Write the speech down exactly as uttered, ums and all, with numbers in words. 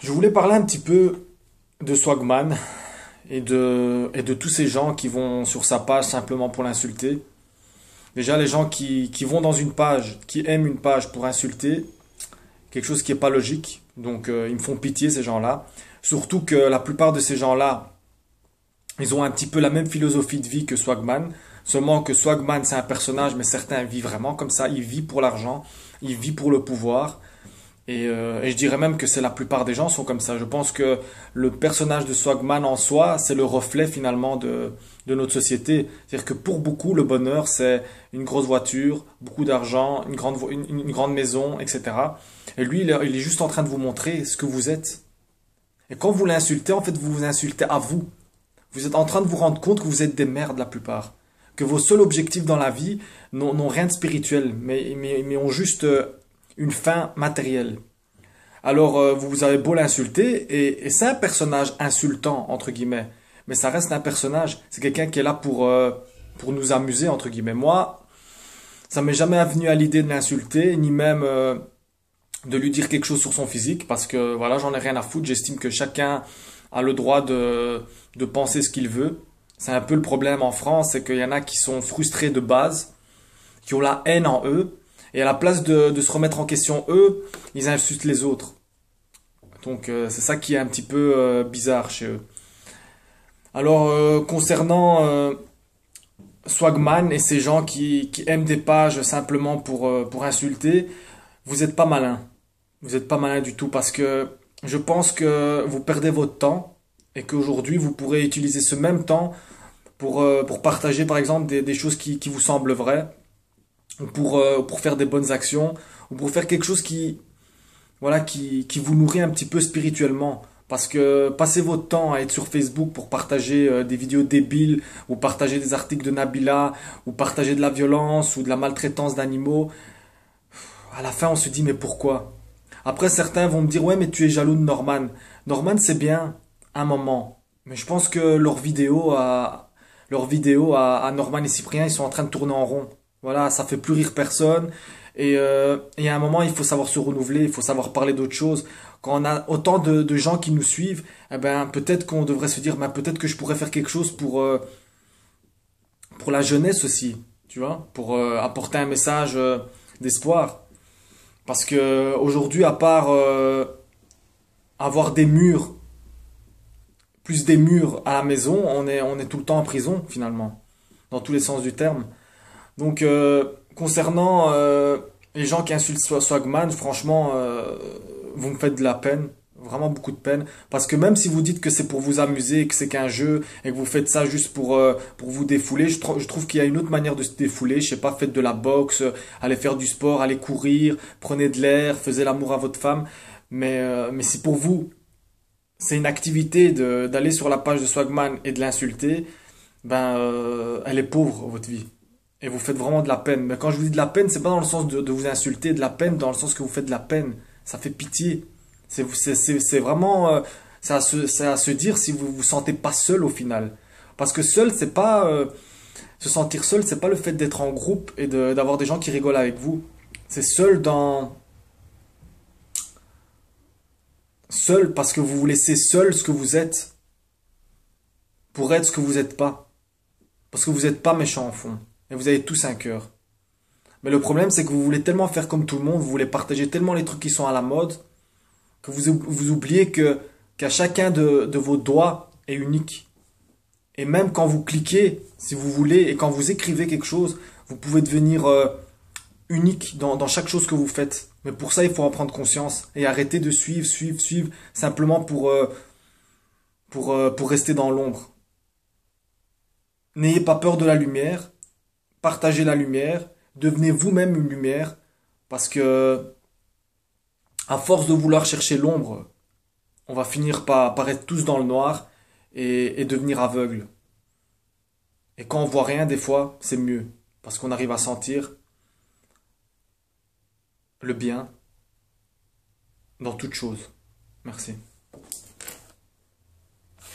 Je voulais parler un petit peu de Swagman et de, et de tous ces gens qui vont sur sa page simplement pour l'insulter. Déjà, les gens qui, qui vont dans une page, qui aiment une page pour insulter, quelque chose qui n'est pas logique. Donc, euh, ils me font pitié, ces gens-là. Surtout que la plupart de ces gens-là, ils ont un petit peu la même philosophie de vie que Swagman. Seulement que Swagman, c'est un personnage, mais certains vivent vraiment comme ça. Il vit pour l'argent, il vit pour le pouvoir. Et, euh, et je dirais même que c'est la plupart des gens sont comme ça. Je pense que le personnage de Swagman en soi, c'est le reflet finalement de, de notre société. C'est-à-dire que pour beaucoup, le bonheur, c'est une grosse voiture, beaucoup d'argent, une grande, vo- une, une grande maison, et cetera. Et lui, il est, il est juste en train de vous montrer ce que vous êtes. Et quand vous l'insultez, en fait, vous vous insultez à vous. Vous êtes en train de vous rendre compte que vous êtes des merdes la plupart. Que vos seuls objectifs dans la vie n'ont n'ont rien de spirituel, mais, mais, mais ont juste euh, une fin matérielle. Alors, euh, vous avez beau l'insulter, et, et c'est un personnage insultant, entre guillemets, mais ça reste un personnage. C'est quelqu'un qui est là pour, euh, pour nous amuser, entre guillemets. Moi, ça m'est jamais venu à l'idée de l'insulter, ni même euh, de lui dire quelque chose sur son physique, parce que voilà, j'en ai rien à foutre. J'estime que chacun a le droit de, de penser ce qu'il veut. C'est un peu le problème en France, c'est qu'il y en a qui sont frustrés de base, qui ont la haine en eux, et à la place de, de se remettre en question eux, ils insultent les autres. Donc euh, c'est ça qui est un petit peu euh, bizarre chez eux. Alors euh, concernant euh, Swagman et ces gens qui, qui aiment des pages simplement pour, euh, pour insulter, vous n'êtes pas malin. Vous n'êtes pas malin du tout parce que je pense que vous perdez votre temps et qu'aujourd'hui vous pourrez utiliser ce même temps pour, euh, pour partager par exemple des, des choses qui, qui vous semblent vraies, ou pour, euh, pour faire des bonnes actions, ou pour faire quelque chose qui, voilà, qui, qui vous nourrit un petit peu spirituellement. Parce que passer votre temps à être sur Facebook pour partager euh, des vidéos débiles, ou partager des articles de Nabila, ou partager de la violence, ou de la maltraitance d'animaux, à la fin on se dit mais pourquoi? Après certains vont me dire ouais mais tu es jaloux de Norman. Norman c'est bien, un moment. Mais je pense que leurs vidéos à, leurs vidéos à, à Norman et Cyprien, ils sont en train de tourner en rond. Voilà, ça fait plus rire personne. Et, euh, et à un moment, il faut savoir se renouveler, il faut savoir parler d'autre chose. Quand on a autant de, de gens qui nous suivent, eh ben, peut-être qu'on devrait se dire, ben, peut-être que je pourrais faire quelque chose pour, euh, pour la jeunesse aussi, tu vois, pour euh, apporter un message euh, d'espoir. Parce que aujourd'hui, à part euh, avoir des murs, plus des murs à la maison, on est, on est tout le temps en prison finalement, dans tous les sens du terme. Donc, euh, concernant euh, les gens qui insultent Swa- Swagman, franchement, euh, vous me faites de la peine, vraiment beaucoup de peine. Parce que même si vous dites que c'est pour vous amuser, que c'est qu'un jeu, et que vous faites ça juste pour, euh, pour vous défouler, je, tr- je trouve qu'il y a une autre manière de se défouler. Je sais pas, faites de la boxe, euh, allez faire du sport, allez courir, prenez de l'air, faisiez l'amour à votre femme. Mais, euh, mais si pour vous, c'est une activité de, d'aller sur la page de Swagman et de l'insulter, ben, euh, elle est pauvre, votre vie. Et vous faites vraiment de la peine. Mais quand je vous dis de la peine, c'est pas dans le sens de, de vous insulter, de la peine, dans le sens que vous faites de la peine. Ça fait pitié. C'est c'est- c'est- c'est vraiment, euh, c'est à se, c'est à se dire si vous vous sentez pas seul au final. Parce que seul, c'est pas, euh, se sentir seul, c'est pas le fait d'être en groupe et de- d'avoir des gens qui rigolent avec vous. C'est seul dans, seul parce que vous vous laissez seul ce que vous êtes pour être ce que vous n'êtes pas. Parce que vous n'êtes pas méchant au fond. Et vous avez tous un cœur. Mais le problème, c'est que vous voulez tellement faire comme tout le monde, vous voulez partager tellement les trucs qui sont à la mode, que vous, vous oubliez que qu'à chacun de, de vos doigts est unique. Et même quand vous cliquez, si vous voulez, et quand vous écrivez quelque chose, vous pouvez devenir euh, unique dans, dans chaque chose que vous faites. Mais pour ça, il faut en prendre conscience et arrêter de suivre, suivre, suivre, simplement pour, euh, pour, euh, pour rester dans l'ombre. N'ayez pas peur de la lumière, partagez la lumière, devenez vous-même une lumière, parce que à force de vouloir chercher l'ombre, on va finir par, par être tous dans le noir et, et devenir aveugle. Et quand on voit rien, des fois, c'est mieux, parce qu'on arrive à sentir le bien dans toute chose. Merci.